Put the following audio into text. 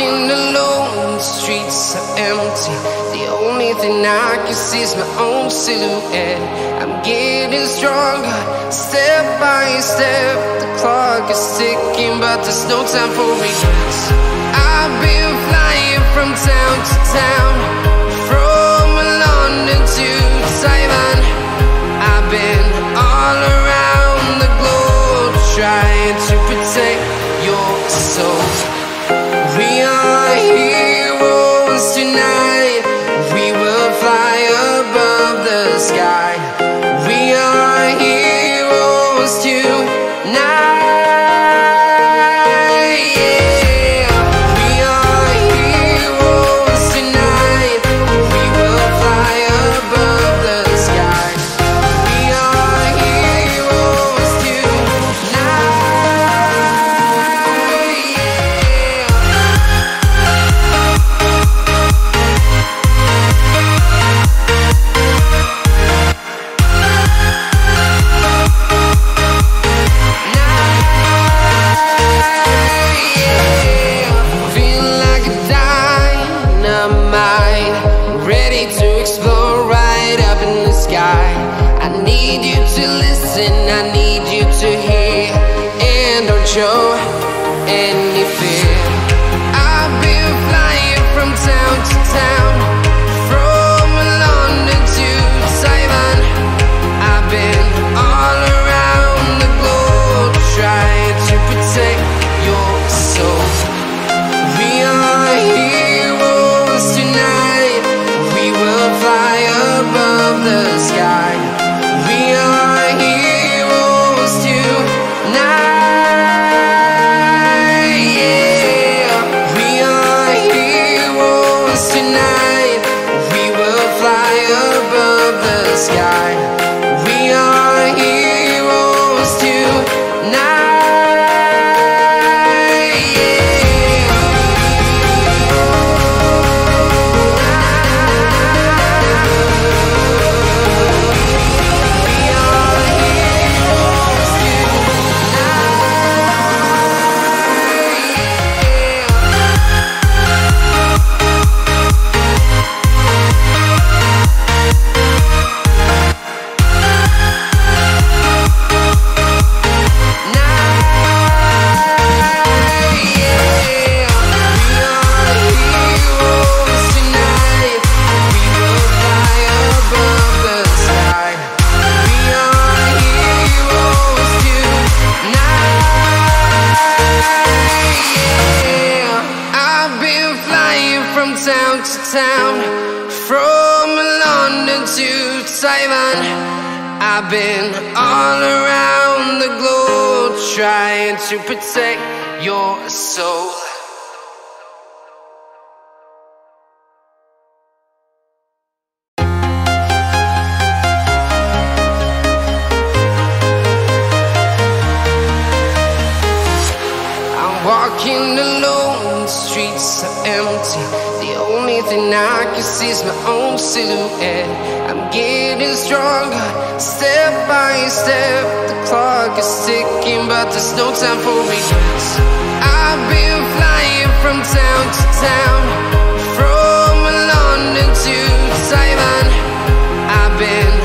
walking alone, the streets are empty. The only thing I can see is my own silhouette. I'm getting stronger, step by step. The clock is ticking, but there's no time for regrets. I've been flying from town to town, from London to Taiwan. I've been all around the globe, trying to protect your soul. We are heroes tonight. We will fly above the sky. We are heroes tonight. Show any fear. I've been flying from town to town, from London to Taiwan. I've been all around the globe, trying to protect your soul. We are heroes tonight. We will fly above the sky. We are heroes tonight. Town to town, from London to Taiwan. I've been all around the globe, trying to protect your soul. I'm walking alone, the streets are empty. The only thing I can see is my own silhouette. I'm getting stronger, step by step. The clock is ticking, but there's no time for regrets. I've been flying from town to town, from London to Taiwan. I've been